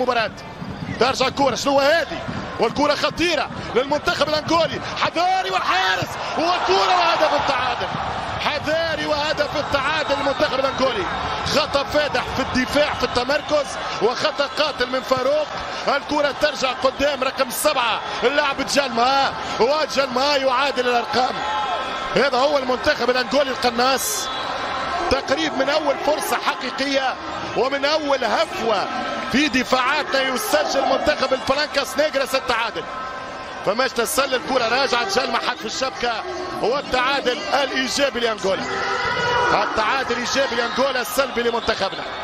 المباراة. ترجع الكرة، شنو هذه؟ والكرة خطيرة للمنتخب الأنغولي، حذاري والحارس والكرة وهدف التعادل. حذاري وهدف التعادل للمنتخب الأنغولي. خطأ فادح في الدفاع في التمركز وخطأ قاتل من فاروق. الكرة ترجع قدام رقم 7 اللاعب جالما، وجالما يعادل الأرقام. هذا هو المنتخب الأنغولي القناص. تقريب من أول فرصة حقيقية ومن أول هفوة في دفاعاتنا يسجل منتخب البلانكاس نيغراس التعادل. فماش تسلل الكرة راجعت جالما حد في الشبكة، والتعادل الإيجابي لأنغولا. التعادل إيجابي لأنغولا، السلبي لمنتخبنا.